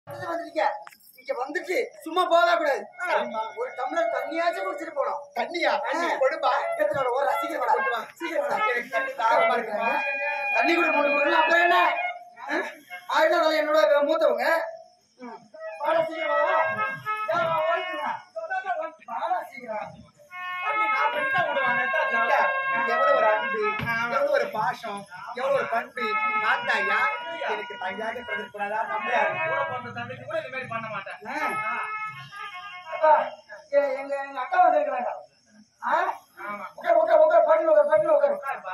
வந்துட்டு சும்மா போக கூடாது. ஒரு டம்ளர் தண்ணியாச்சும் குடிச்சிட்டு போனோம். தண்ணியா? கொடுப்பா. ஒரு ரசிகர் கொண்டு வா. சீக்கிரம் தண்ணி கூட மூணு கொடுக்கலாம். அப்புறம் என்ன ஆயிரம் என்னோட மூத்தவங்க எவ்வளவு ஒரு அன்பு, எவ்வளவு ஒரு பாசம், எவ்வளவு ஒரு பண்பு. மாட்டாயா எனக்கு தனியாக பிரதிக்கூடாதா? கூட பிறந்த தம்பிக்கு கூட இந்த மாதிரி பண்ண மாட்டேன். எங்க அக்கா வந்துருக்காங்க. உட்காரு.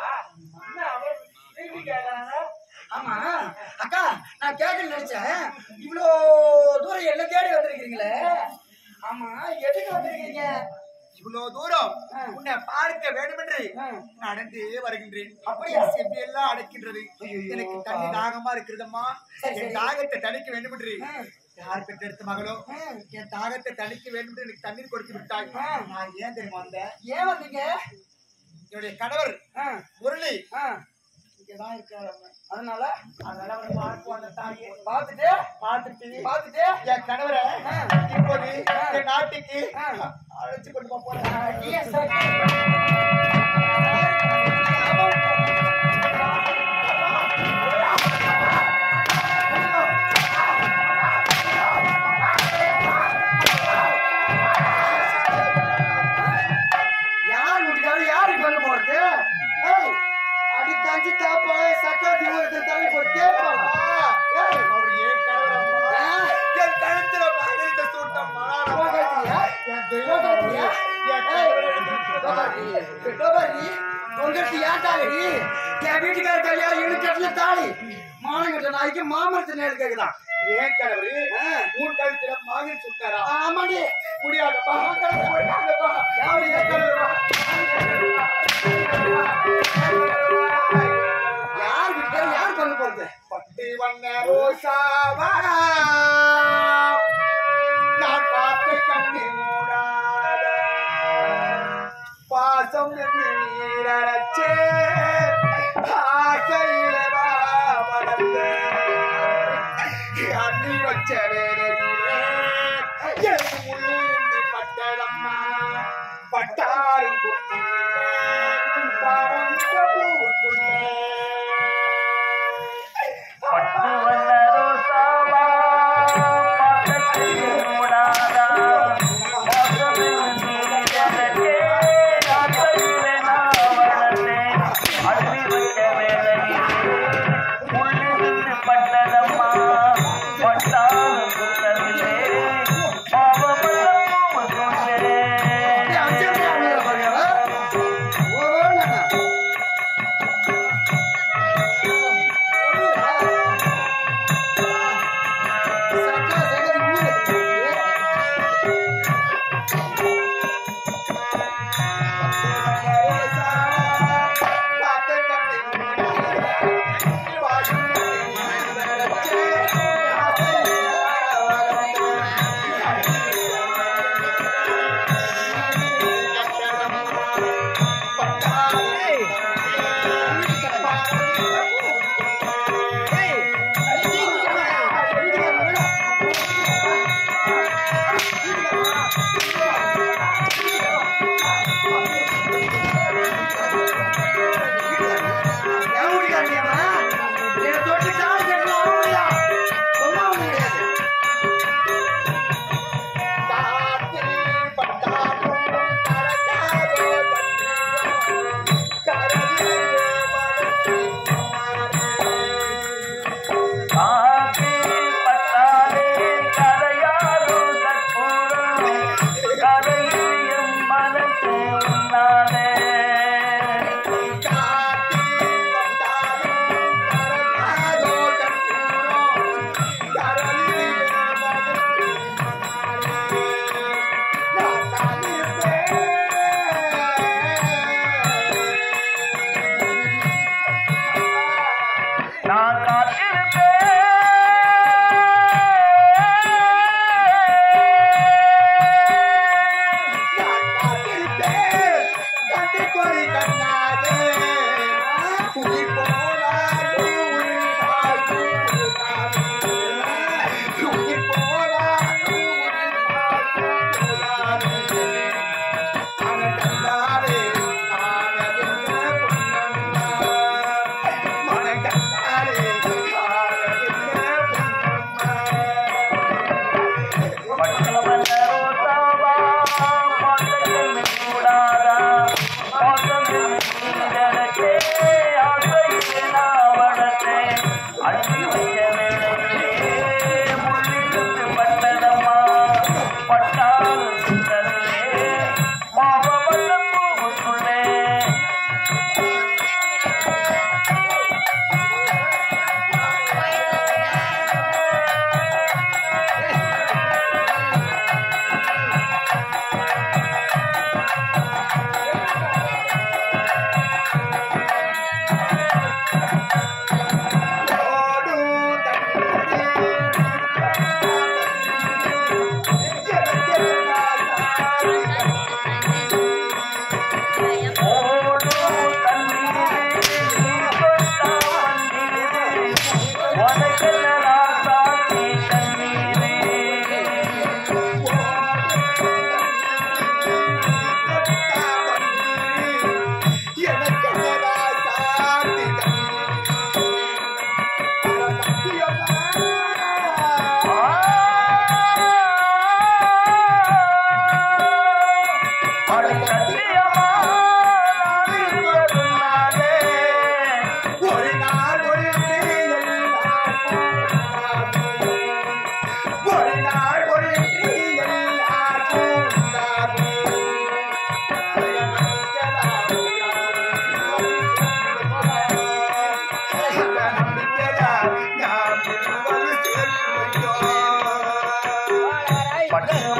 ஆமா அக்கா, நான் கேட்க நினைச்சேன். இவ்வளோ தூரம் என்ன தேடி வந்திருக்கீங்களே? ஆமா, எதுக்கு வந்திருக்கீங்க? இவ்வளவு தூரம் உன்னை பார்க்க வேண்டும் என்று நடந்து வருகின்றேன். அப்படியா? செவ்வியெல்லாம் அடைக்கின்றது. எனக்கு தண்ணி தாகமா இருக்கிறதம்மா. என் தாகத்தை தணிக்க வேண்டும் என்று யார் பெற்றெடுத்த மகளோ என் தாகத்தை தணிக்க வேண்டும் என்று எனக்கு தண்ணீர் கொடுத்து விட்டாய். நான் ஏன் தெரியுமா வந்தேன்? ஏன் வந்தீங்க? என்னுடைய கணவர் முரளி இங்கதான் இருக்காரு. அதனால அவரை பார்க்க வந்த தாயே பார்த்துட்டு என் கணவரை இப்போது என் நாட்டுக்கு அழைச்சு கொண்டு போறேன். யாருக்கு பண்ண போறது? அடி தாஞ்சி தாப்பா சக்காத்தி ஒரு தலை போட்டு அவர் என் கணவர் என் கழுத்துல மாநிலத்தை சூட்டம் உங்களுக்கு ஏட்டாடி என் வீட்டுக்கார கல்யாணம் இழுக்கட்டுல தாலி மானங்கிட்ட நாய்க்கு மாமரத்து நேரம் கேக்குதான். ஏன் கணவரு உன் கழுத்துல மாநில சுட்டாரா? ஆமாடி, முடியாதப்பா. யார் வீட்டுல யார் பண்ண போறது? பட்டு வண்ண ரோசாவா நான் பார்த்து கண்ணி மூடாத பாசம் நீரச்சே ஆசையில வளர்ந்த அண்ணி வச்ச வேலையிலே என் உள்ளி பட்டதம்மா பட்டாரும் பட்டு